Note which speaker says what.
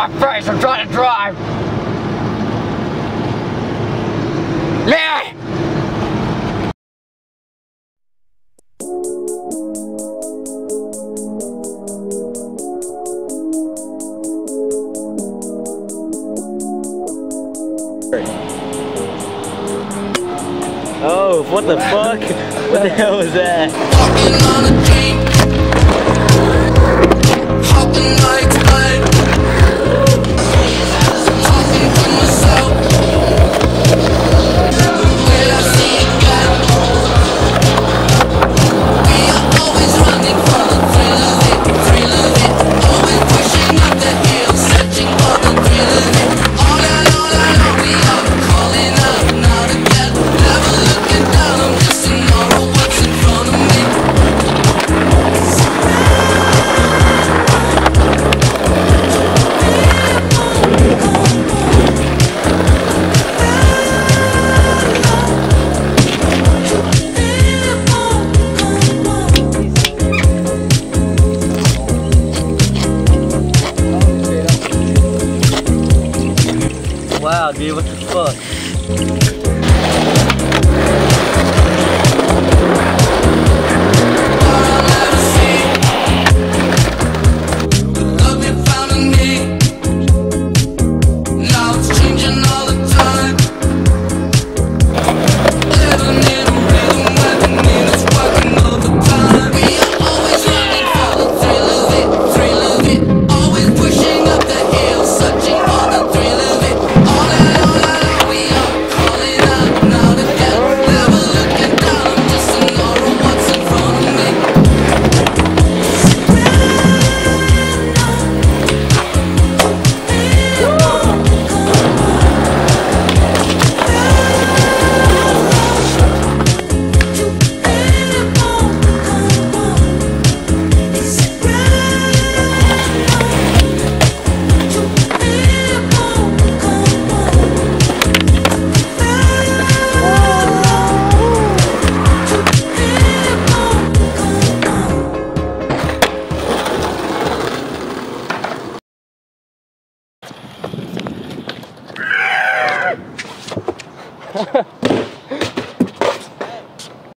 Speaker 1: my face, I'm trying to drive. Yeah!
Speaker 2: Oh, what the fuck? What the hell was that?
Speaker 3: Walking on a dream, hopping like blood, talking to myself. Will I see again? We are always running for the thrill of it, thrill of it. Always pushing up the hill, searching for the thrill of it. All night, we are calling up, not again. Never looking down, I'm just tomorrow. What's in front of me?
Speaker 2: Wow, dude, what the fuck?